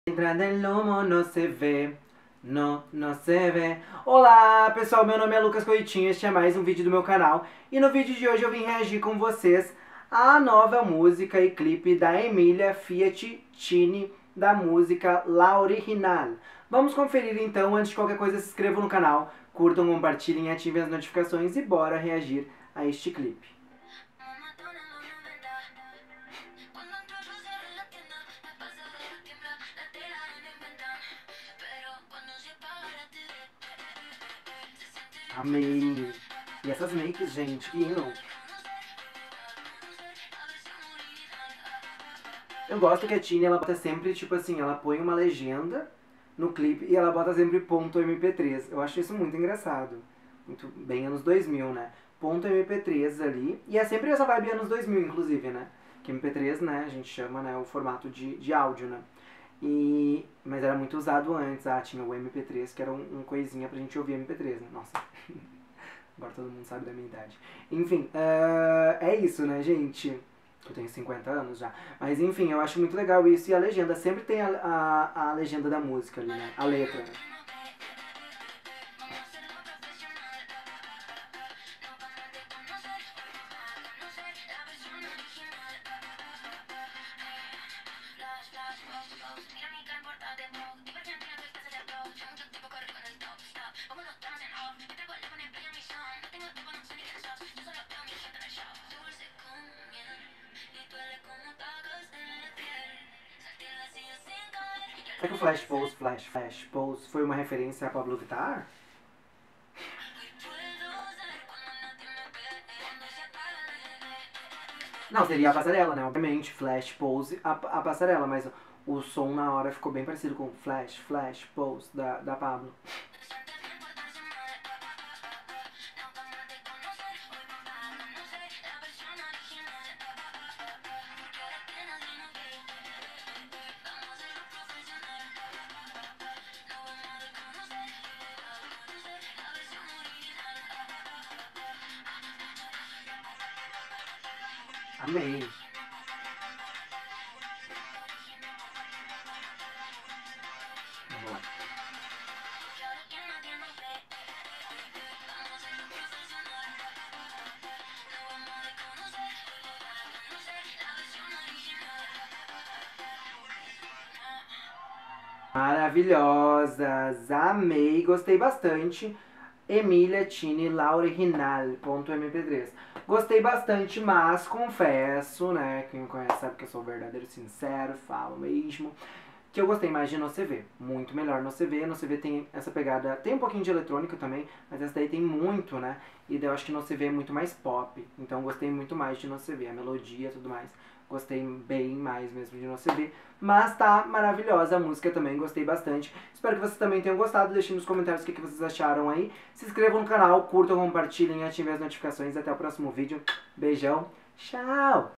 Entrando em humo não se vê, não se vê. Olá pessoal, meu nome é Lucas Coitinho, este é mais um vídeo do meu canal. E no vídeo de hoje eu vim reagir com vocês à nova música e clipe da Emilia Fiat-Tini, da música La Original. Vamos conferir então, antes de qualquer coisa se inscrevam no canal, curtam, compartilhem, ativem as notificações e bora reagir a este clipe. Amei! E essas makes, gente, que hino! Eu gosto que a Tini, ela bota sempre, tipo assim, ela põe uma legenda no clipe e ela bota sempre ponto .mp3. Eu acho isso muito engraçado. Muito bem anos 2000, né? Ponto .mp3 ali. E é sempre essa vibe anos 2000, inclusive, né? Que MP3, né, a gente chama, né, o formato de áudio, né? Mas era muito usado antes. Ah, tinha o MP3, que era um coisinha pra gente ouvir MP3, né? Nossa. Agora todo mundo sabe da minha idade. Enfim, é isso, né, gente? Eu tenho 50 anos já. Mas enfim, eu acho muito legal isso. E a legenda, sempre tem a legenda da música ali, né? A letra, né? Será que o Flash Pose foi uma referência a Pablo Vittar? Não, seria a passarela, né? Obviamente, Flash Pose, a passarela, mas o som na hora ficou bem parecido com Flash Pose da Pablo. Amei. Vamos lá. Maravilhosas, amei, gostei bastante. Emilia Tini La Original.mp3. Gostei bastante, mas confesso, né, quem me conhece sabe que eu sou verdadeiro sincero, falo mesmo, que eu gostei mais de No CV, muito melhor No CV. No CV tem essa pegada, tem um pouquinho de eletrônico também, mas essa daí tem muito, né, e daí eu acho que No CV é muito mais pop, então gostei muito mais de No CV, a melodia e tudo mais. Gostei bem mais mesmo de No CV, mas tá maravilhosa a música também, gostei bastante. Espero que vocês também tenham gostado, deixem nos comentários o que vocês acharam aí. Se inscrevam no canal, curtam, compartilhem, ativem as notificações. Até o próximo vídeo. Beijão, tchau!